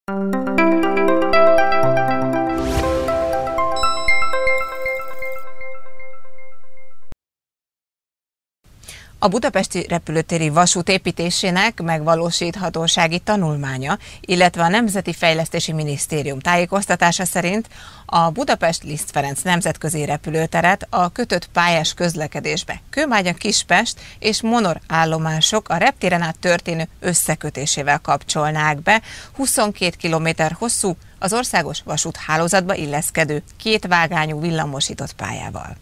A budapesti repülőtéri vasút építésének megvalósíthatósági tanulmánya, illetve a Nemzeti Fejlesztési Minisztérium tájékoztatása szerint a Budapest-Liszt Ferenc nemzetközi repülőteret a kötött pályás közlekedésbe Kőbánya-Kispest és Monor állomások a reptéren át történő összekötésével kapcsolnák be 22 km hosszú, az országos vasúthálózatba illeszkedő kétvágányú villamosított pályával.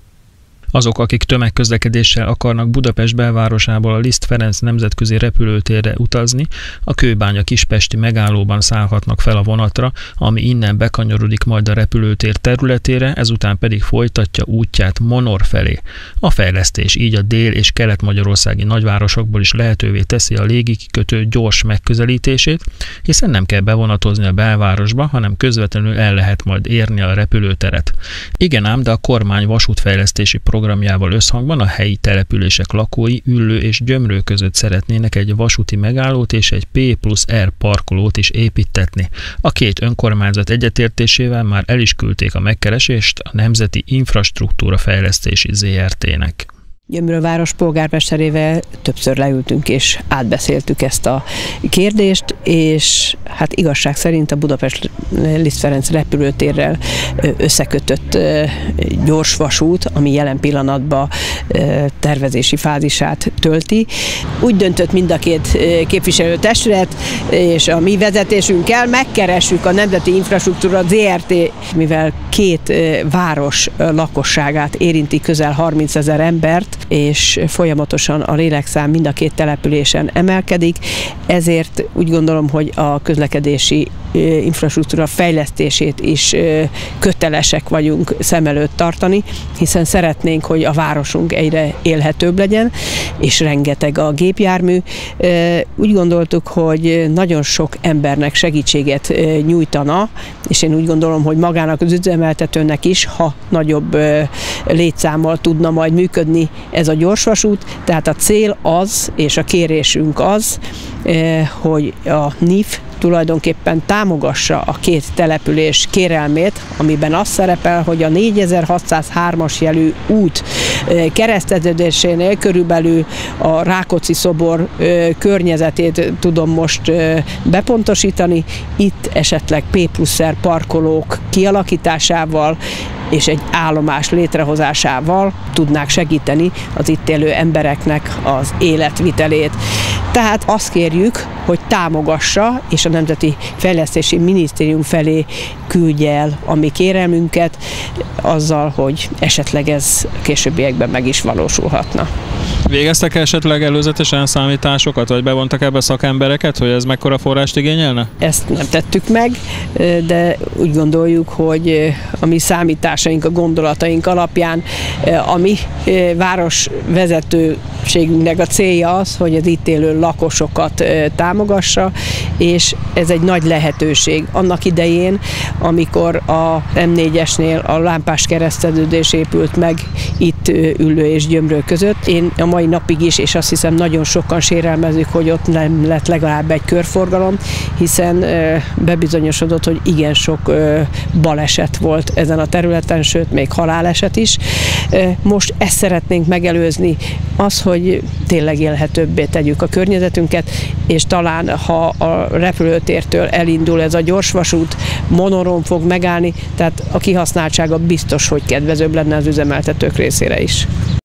Azok, akik tömegközlekedéssel akarnak Budapest belvárosából a Liszt Ferenc nemzetközi repülőtérre utazni, a Kőbánya-Kispesti megállóban szállhatnak fel a vonatra, ami innen bekanyarodik majd a repülőtér területére, ezután pedig folytatja útját Monor felé. A fejlesztés így a dél- és kelet-magyarországi nagyvárosokból is lehetővé teszi a légikikötő gyors megközelítését, hiszen nem kell bevonatozni a belvárosba, hanem közvetlenül el lehet majd érni a repülőteret. Igen ám, de a kormány vasútfejlesztési programjával összhangban a helyi települések lakói Üllő és Gyömrő között szeretnének egy vasúti megállót és egy P+R parkolót is építtetni. A két önkormányzat egyetértésével már el is küldték a megkeresést a Nemzeti Infrastruktúra Fejlesztési ZRT-nek. Gyömrő város polgármesterével többször leültünk és átbeszéltük ezt a kérdést, és hát igazság szerint a Budapest-Liszt Ferenc repülőtérrel összekötött gyorsvasút, ami jelen pillanatban tervezési fázisát tölti. Úgy döntött mind a két képviselőtestület, és a mi vezetésünkkel megkeressük a Nemzeti Infrastruktúra ZRT, mivel két város lakosságát érinti közel 30 000 embert, és folyamatosan a lélekszám mind a két településen emelkedik, ezért úgy gondolom, hogy a közlekedési infrastruktúra fejlesztését is kötelesek vagyunk szem előtt tartani, hiszen szeretnénk, hogy a városunk egyre élhetőbb legyen, és rengeteg a gépjármű. Úgy gondoltuk, hogy nagyon sok embernek segítséget nyújtana, és én úgy gondolom, hogy magának az üzemeltetőnek is, ha nagyobb létszámmal tudna majd működni ez a gyorsvasút. Tehát a cél az, és a kérésünk az, hogy a NIF tulajdonképpen támogassa a két település kérelmét, amiben az szerepel, hogy a 4603-as jelű út kereszteződésénél körülbelül a Rákóczi-szobor környezetét tudom most bepontosítani. Itt esetleg P+R parkolók kialakításával és egy állomás létrehozásával tudnák segíteni az itt élő embereknek az életvitelét. Tehát azt kérjük, hogy támogassa, és a Nemzeti Fejlesztési Minisztérium felé küldje el a mi kérelmünket, azzal, hogy esetleg ez későbbiekben meg is valósulhatna. Végeztek esetleg előzetesen számításokat, vagy bevontak ebbe szakembereket, hogy ez mekkora forrást igényelne? Ezt nem tettük meg, de úgy gondoljuk, hogy a mi számításaink, a gondolataink alapján a mi városvezetőségünknek a célja az, hogy az itt élő lakosokat támogassa, és ez egy nagy lehetőség. Annak idején, amikor a M4-esnél a lámpás kereszteződés épült meg itt Üllő és Gyömrő között, én a mai napig is, és azt hiszem nagyon sokan sérelmezik, hogy ott nem lett legalább egy körforgalom, hiszen bebizonyosodott, hogy igen sok baleset volt ezen a területen, sőt még haláleset is. Most ezt szeretnénk megelőzni, az, hogy tényleg élhetőbbé tegyük a környezetünket, és talán ha a repülőtértől elindul ez a gyorsvasút, Monoron fog megállni, tehát a kihasználtsága biztos, hogy kedvezőbb lenne az üzemeltetők részére is.